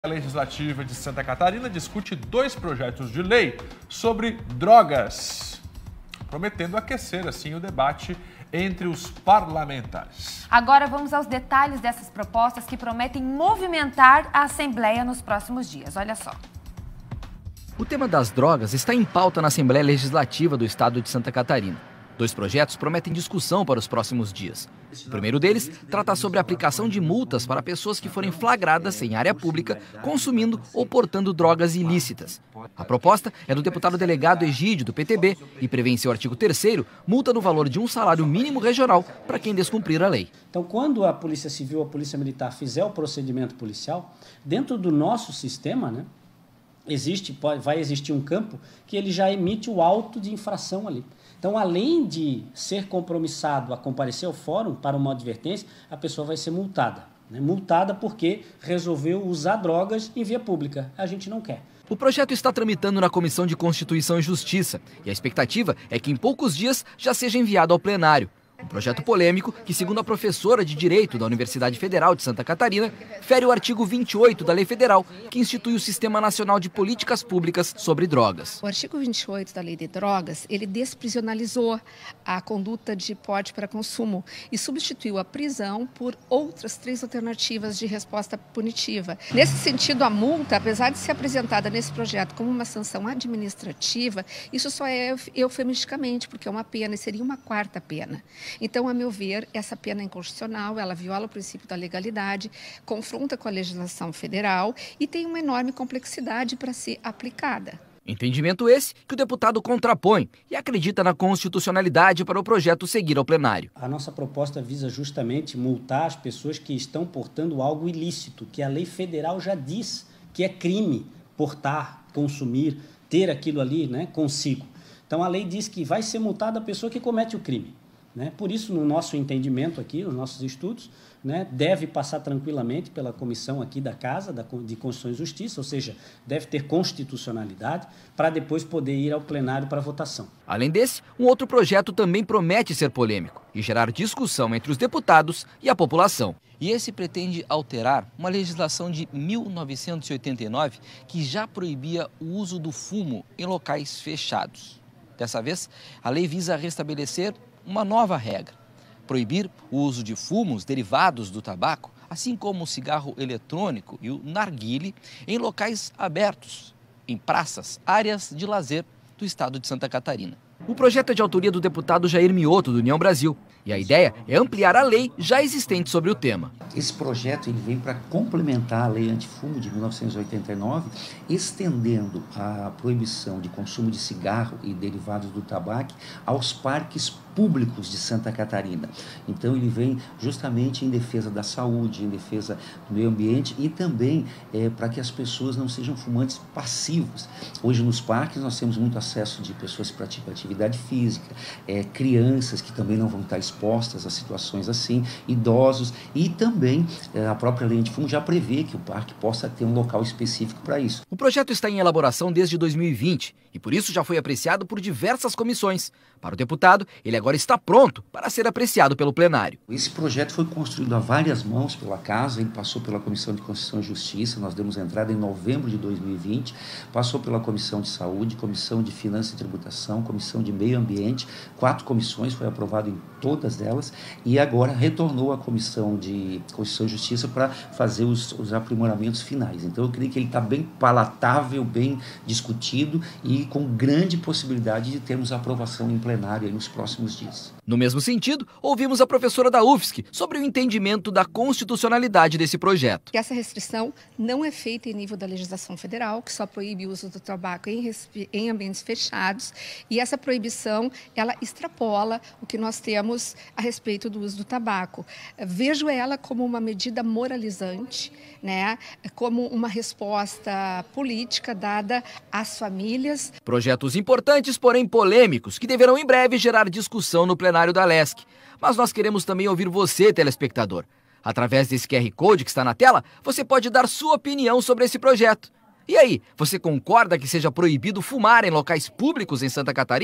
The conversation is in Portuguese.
A Legislativa de Santa Catarina discute 2 projetos de lei sobre drogas, prometendo aquecer assim o debate entre os parlamentares. Agora vamos aos detalhes dessas propostas que prometem movimentar a Assembleia nos próximos dias. Olha só. O tema das drogas está em pauta na Assembleia Legislativa do Estado de Santa Catarina. 2 projetos prometem discussão para os próximos dias. O primeiro deles trata sobre a aplicação de multas para pessoas que forem flagradas em área pública consumindo ou portando drogas ilícitas. A proposta é do deputado delegado Egídio, do PTB, e prevê em seu artigo 3º multa no valor de um salário mínimo regional para quem descumprir a lei. Então, quando a Polícia Civil ou a Polícia Militar fizer o procedimento policial, dentro do nosso sistema, vai existir um campo que ele já emite o auto de infração ali. Então, além de ser compromissado a comparecer ao fórum para uma advertência, a pessoa vai ser multada. Multada porque resolveu usar drogas em via pública. A gente não quer. O projeto está tramitando na Comissão de Constituição e Justiça e a expectativa é que em poucos dias já seja enviado ao plenário. Um projeto polêmico que, segundo a professora de Direito da Universidade Federal de Santa Catarina, fere o artigo 28 da Lei Federal, que institui o Sistema Nacional de Políticas Públicas sobre Drogas. O artigo 28 da Lei de Drogas, ele desprisionalizou a conduta de porte para consumo e substituiu a prisão por outras 3 alternativas de resposta punitiva. Nesse sentido, a multa, apesar de ser apresentada nesse projeto como uma sanção administrativa, isso só é eufemisticamente, porque é uma pena e seria uma 4ª pena. Então, a meu ver, essa pena é inconstitucional, ela viola o princípio da legalidade, confronta com a legislação federal e tem uma enorme complexidade para ser aplicada. Entendimento esse que o deputado contrapõe e acredita na constitucionalidade para o projeto seguir ao plenário. A nossa proposta visa justamente multar as pessoas que estão portando algo ilícito, que a lei federal já diz que é crime portar, consumir, ter aquilo ali consigo. Então, a lei diz que vai ser multada a pessoa que comete o crime. Por isso, no nosso entendimento aqui, nos nossos estudos, deve passar tranquilamente pela comissão aqui da Casa, de Constituição e Justiça, ou seja, deve ter constitucionalidade, para depois poder ir ao plenário para votação. Além desse, um outro projeto também promete ser polêmico e gerar discussão entre os deputados e a população. E esse pretende alterar uma legislação de 1989 que já proibia o uso do fumo em locais fechados. Dessa vez, a lei visa restabelecer uma nova regra: proibir o uso de fumos derivados do tabaco, assim como o cigarro eletrônico e o narguile, em locais abertos, em praças, áreas de lazer do estado de Santa Catarina. O projeto é de autoria do deputado Jair Mioto, do União Brasil, e a ideia é ampliar a lei já existente sobre o tema. Esse projeto ele vem para complementar a Lei Antifumo de 1989, estendendo a proibição de consumo de cigarro e derivados do tabaco aos parques públicos de Santa Catarina. Então ele vem justamente em defesa da saúde, em defesa do meio ambiente e também para que as pessoas não sejam fumantes passivos. Hoje nos parques nós temos muito acesso de pessoas que praticam atividade física, crianças que também não vão estar expostas a situações assim, idosos, e também a própria lei antifumo já prevê que o parque possa ter um local específico para isso. O projeto está em elaboração desde 2020 e por isso já foi apreciado por diversas comissões. Para o deputado, ele agora está pronto para ser apreciado pelo plenário. Esse projeto foi construído a várias mãos pela Casa, ele passou pela Comissão de Constituição e Justiça, nós demos entrada em novembro de 2020, passou pela Comissão de Saúde, Comissão de Finanças e Tributação, Comissão de Meio Ambiente, 4 comissões, foi aprovado em todas elas, e agora retornou à Comissão de Constituição e Justiça para fazer os aprimoramentos finais. Então eu creio que ele está bem palatável, bem discutido e com grande possibilidade de termos aprovação em plenário aí nos próximos dias. No mesmo sentido, ouvimos a professora da UFSC sobre o entendimento da constitucionalidade desse projeto. Essa restrição não é feita em nível da legislação federal, que só proíbe o uso do tabaco em ambientes fechados, e essa proibição, ela extrapola o que nós temos a respeito do uso do tabaco. Vejo ela como uma medida moralizante, como uma resposta política dada às famílias. Projetos importantes, porém polêmicos, que deverão em breve gerar discussão no plenário da LESC. Mas nós queremos também ouvir você, telespectador. Através desse QR Code que está na tela, você pode dar sua opinião sobre esse projeto. E aí, você concorda que seja proibido fumar em locais públicos em Santa Catarina?